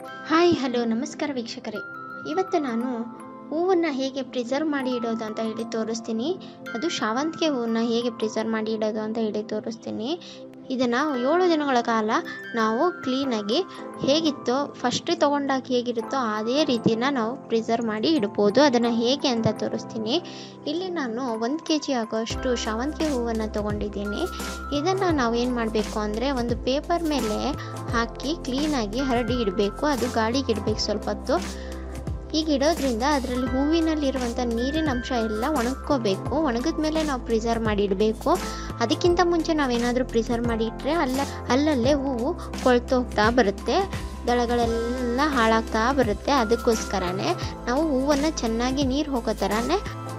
Hi hello ನಮಸ್ಕಾರ ವೀಕ್ಷಕರೇ. ಇವತ್ತು ನಾನು ಹೂವನ್ನು ಹೇಗೆ ಪ್ರಿಸರ್ವ್ ಮಾಡಿ ಇಡೋದು ಅಂತ ಹೇಳಿ ತೋರಿಸ್ತೀನಿ. ಅದು ಶಾವಂತಿಗೆ ಹೂವನ್ನು ಹೇಗೆ ಪ್ರಿಸರ್ವ್ ಮಾಡಿ ಇಡೋದು ಅಂತ ಹೇಳಿ ತೋರಿಸ್ತೀನಿ. ಇದನ್ನು 7 ದಿನಗಳ ಕಾಲ ನಾವು ಕ್ಲೀನಾಗಿ ಹೇಗಿತ್ತೋ ಫಸ್ಟ್ ತೊಗೊಂಡಾಗ ಹೇಗಿರುತ್ತೋ ಅದೇ ರೀತಿನ ನಾವು ಪ್ರಿಸರ್ವ್ ಮಾಡಿ ಇಡ್ಬೋದು. ಅದನ್ನು ಹೇಗೆ ಅಂತ ತೋರಿಸ್ತೀನಿ. ಇಲ್ಲಿ ನಾನು 1 kg ಆಗೋಷ್ಟು ಶಾವಂತಿಗೆ ಹೂವನ್ನು ತೊಗೊಂಡಿದ್ದೀನಿ. ಇದನ್ನು ನಾವು ಏನು ಮಾಡಬೇಕು ಅಂದರೆ ಒಂದು ಪೇಪರ್ ಮೇಲೆ ಹಾಕಿ ಕ್ಲೀನಾಗಿ ಹರಡಿ ಇಡಬೇಕು. ಅದು ಗಾಳಿಗೆ ಇಡಬೇಕು ಸ್ವಲ್ಪ ಹೊತ್ತು. ಹೀಗೆ ಇಡೋದ್ರಿಂದ ಅದರಲ್ಲಿ ಹೂವಿನಲ್ಲಿರುವಂಥ ನೀರಿನ ಅಂಶ ಎಲ್ಲ ಒಣಗ್ಕೋಬೇಕು. ಒಣಗಿದ ಮೇಲೆ ನಾವು ಪ್ರಿಸರ್ವ್ ಮಾಡಿ ಇಡಬೇಕು. ಅದಕ್ಕಿಂತ ಮುಂಚೆ ನಾವೇನಾದರೂ ಪ್ರಿಸರ್ವ್ ಮಾಡಿ ಇಟ್ಟರೆ ಅಲ್ಲಲ್ಲೇ ಹೂವು ಕೊಳ್ತು ಹೋಗ್ತಾ ಬರುತ್ತೆ, ದಳಗಳೆಲ್ಲ ಹಾಳಾಗ್ತಾ ಬರುತ್ತೆ. ಅದಕ್ಕೋಸ್ಕರನೇ ನಾವು ಹೂವನ್ನು ಚೆನ್ನಾಗಿ ನೀರು ಹೋಗೋ ಥರನೇ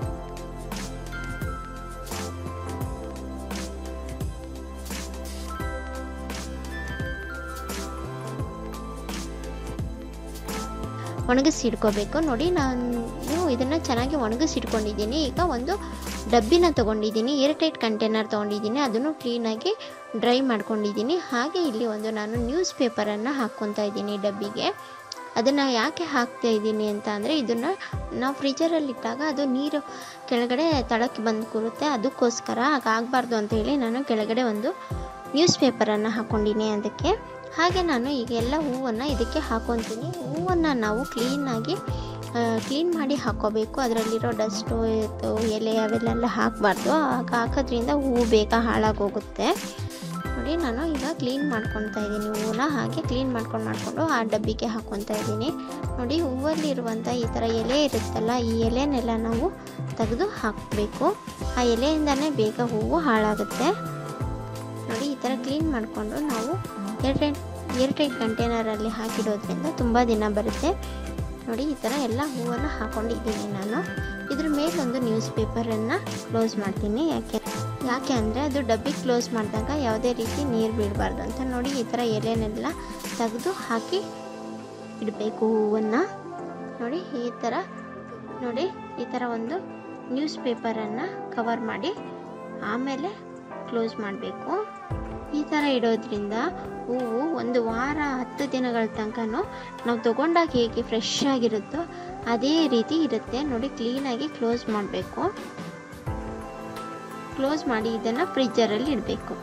ಒಣಗಿಸಿಡ್ಕೋಬೇಕು. ನೋಡಿ, ನಾನು ಇದನ್ನು ಚೆನ್ನಾಗಿ ಒಣಗಿಸಿಟ್ಕೊಂಡಿದ್ದೀನಿ. ಈಗ ಒಂದು ಡಬ್ಬಿನ ತೊಗೊಂಡಿದ್ದೀನಿ, ಏರ್ಟೈಟ್ ಕಂಟೈನರ್ ತೊಗೊಂಡಿದ್ದೀನಿ. ಅದನ್ನು ಕ್ಲೀನಾಗಿ ಡ್ರೈ ಮಾಡ್ಕೊಂಡಿದ್ದೀನಿ. ಹಾಗೆ ಇಲ್ಲಿ ನಾನು ನ್ಯೂಸ್ ಪೇಪರನ್ನು ಹಾಕ್ಕೊತಾ ಇದ್ದೀನಿ ಡಬ್ಬಿಗೆ. ಅದನ್ನು ಯಾಕೆ ಹಾಕ್ತಾ ಇದ್ದೀನಿ ಅಂತ ಅಂದರೆ, ಇದನ್ನು ನಾವು ಫ್ರಿಜರಲ್ಲಿಟ್ಟಾಗ ಅದು ನೀರು ಕೆಳಗಡೆ ತಳಕ್ಕೆ ಬಂದು ಕೂರುತ್ತೆ. ಅದಕ್ಕೋಸ್ಕರ ಹಾಗಾಗಬಾರ್ದು ಅಂತ ಹೇಳಿ ನಾನು ಕೆಳಗಡೆ ಒಂದು ನ್ಯೂಸ್ ಪೇಪರನ್ನು ಹಾಕ್ಕೊಂಡಿನಿ ಅದಕ್ಕೆ. ಹಾಗೆ ನಾನು ಈಗ ಎಲ್ಲ ಹೂವನ್ನು ಇದಕ್ಕೆ ಹಾಕ್ಕೊತೀನಿ. ಹೂವನ್ನು ನಾವು ಕ್ಲೀನ್ ಮಾಡಿ ಹಾಕ್ಕೋಬೇಕು. ಅದರಲ್ಲಿರೋ ಡಸ್ಟು ಎಲೆ ಅವೆಲ್ಲ ಹಾಕಬಾರ್ದು. ಹಾಕೋದ್ರಿಂದ ಹೂವು ಬೇಗ ಹಾಳಾಗೋಗುತ್ತೆ. ನೋಡಿ, ನಾನು ಈಗ ಕ್ಲೀನ್ ಮಾಡ್ಕೊತಾ ಇದ್ದೀನಿ ಹೂವನ್ನ. ಹಾಗೆ ಕ್ಲೀನ್ ಮಾಡಿಕೊಂಡು ಆ ಡಬ್ಬಿಗೆ ಹಾಕ್ಕೊತಾ ಇದ್ದೀನಿ. ನೋಡಿ, ಹೂವಲ್ಲಿರುವಂಥ ಈ ಥರ ಎಲೆ ಇರುತ್ತಲ್ಲ, ಈ ಎಲೆನೆಲ್ಲ ನಾವು ತೆಗೆದು ಹಾಕಬೇಕು. ಆ ಎಲೆಯಿಂದನೇ ಬೇಗ ಹೂವು ಹಾಳಾಗುತ್ತೆ. ನೋಡಿ, ಈ ಥರ ಕ್ಲೀನ್ ಮಾಡಿಕೊಂಡು ನಾವು ಏರ್ಟೈಟ್ ಕಂಟೈನರಲ್ಲಿ ಹಾಕಿಡೋದ್ರಿಂದ ತುಂಬ ದಿನ ಬರುತ್ತೆ. ನೋಡಿ, ಈ ಥರ ಎಲ್ಲ ಹೂವನ್ನು ಹಾಕ್ಕೊಂಡಿದ್ದೀನಿ ನಾನು. ಇದ್ರ ಮೇಲೊಂದು ನ್ಯೂಸ್ ಪೇಪರನ್ನು ಕ್ಲೋಸ್ ಮಾಡ್ತೀನಿ. ಯಾಕೆ ಅಂದರೆ ಅದು ಡಬ್ಬಿ ಕ್ಲೋಸ್ ಮಾಡಿದಾಗ ಯಾವುದೇ ರೀತಿ ನೀರು ಬೀಳಬಾರ್ದು ಅಂತ. ನೋಡಿ, ಈ ಥರ ಎಲೆನೆಲ್ಲ ತೆಗೆದು ಹಾಕಿ ಇಡಬೇಕು ಹೂವನ್ನು. ನೋಡಿ, ಈ ಥರ ಒಂದು ನ್ಯೂಸ್ ಪೇಪರನ್ನು ಕವರ್ ಮಾಡಿ ಆಮೇಲೆ ಕ್ಲೋಸ್ ಮಾಡಬೇಕು. ಈ ಥರ ಇಡೋದ್ರಿಂದ ಹೂವು 1 ವಾರ 10 ದಿನಗಳ ತನಕ ನಾವು ತೊಗೊಂಡಾಗ ಹೇಗೆ ಫ್ರೆಶ್ ಆಗಿರುತ್ತೋ ಅದೇ ರೀತಿ ಇರುತ್ತೆ. ನೋಡಿ, ಕ್ಲೀನಾಗಿ ಕ್ಲೋಸ್ ಮಾಡಬೇಕು. ಕ್ಲೋಸ್ ಮಾಡಿ ಇದನ್ನು ಫ್ರಿಜ್ಜರಲ್ಲಿ ಇಡಬೇಕು.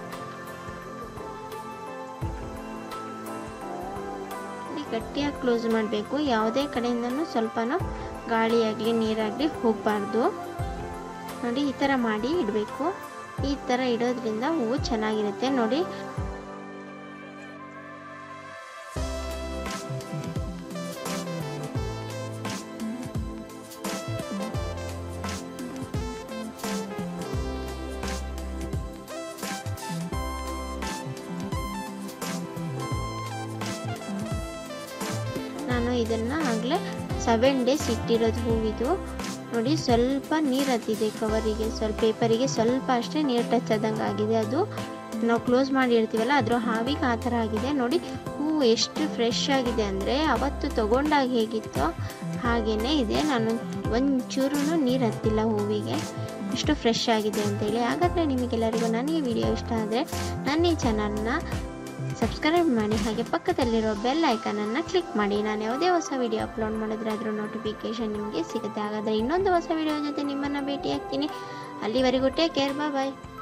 ಗಟ್ಟಿಯಾಗಿ ಕ್ಲೋಸ್ ಮಾಡಬೇಕು. ಯಾವುದೇ ಕಡೆಯಿಂದನೂ ಸ್ವಲ್ಪನೂ ಗಾಳಿಯಾಗಲಿ ನೀರಾಗಲಿ ಹೋಗಬಾರ್ದು. ನೋಡಿ, ಈ ಥರ ಮಾಡಿ ಇಡಬೇಕು. ಈ ಥರ ಇಡೋದ್ರಿಂದ ಹೂವು ಚೆನ್ನಾಗಿರುತ್ತೆ. ನೋಡಿ, ನಾನು ಇದನ್ನು ಆಗಲೇ 7 days ಇಟ್ಟಿರೋದು ಹೂವಿದು. ನೋಡಿ, ಸ್ವಲ್ಪ ನೀರು ಹತ್ತಿದೆ ಕವರಿಗೆ, ಪೇಪರಿಗೆ ಸ್ವಲ್ಪ ಅಷ್ಟೇ ನೀರು ಟಚ್ ಆದಂಗೆ ಆಗಿದೆ. ಅದು ನಾವು ಕ್ಲೋಸ್ ಮಾಡಿ ಇಡ್ತೀವಲ್ಲ ಅದ್ರ ಹಾವಿಗೆ ಆ ಥರ ಆಗಿದೆ. ನೋಡಿ, ಹೂವು ಎಷ್ಟು ಫ್ರೆಶ್ ಆಗಿದೆ ಅಂದರೆ ಅವತ್ತು ತೊಗೊಂಡಾಗ ಹೇಗಿತ್ತೋ ಹಾಗೇ ಇದೆ. ನಾನು ಒಂಚೂರು ನೀರು ಹತ್ತಿಲ್ಲ ಹೂವಿಗೆ, ಎಷ್ಟು ಫ್ರೆಶ್ ಆಗಿದೆ ಅಂತೇಳಿ. ಹಾಗಾದರೆ ನಿಮಗೆಲ್ಲರಿಗೂ ನನಗೆ ವಿಡಿಯೋ ಇಷ್ಟ ಆದರೆ ನನ್ನ ಈ ಚಾನಲ್ನ ಸಬ್ಸ್ಕ್ರೈಬ್ ಮಾಡಿ, ಹಾಗೆ ಪಕ್ಕದಲ್ಲಿರೋ ಬೆಲ್ ಐಕನನ್ನು ಕ್ಲಿಕ್ ಮಾಡಿ. ನಾನು ಯಾವುದೇ ಹೊಸ ವಿಡಿಯೋ ಅಪ್ಲೋಡ್ ಮಾಡಿದ್ರೆ ಅದರ ನೋಟಿಫಿಕೇಷನ್ ನಿಮಗೆ ಸಿಗುತ್ತೆ. ಹಾಗಾದರೆ ಇನ್ನೊಂದು ಹೊಸ ವಿಡಿಯೋ ಜೊತೆ ನಿಮ್ಮನ್ನು ಭೇಟಿ ಆಗ್ತೀನಿ. ಅಲ್ಲಿವರೆಗೂ ಟೇಕ್ ಕೇರ್, ಬಾಯ್.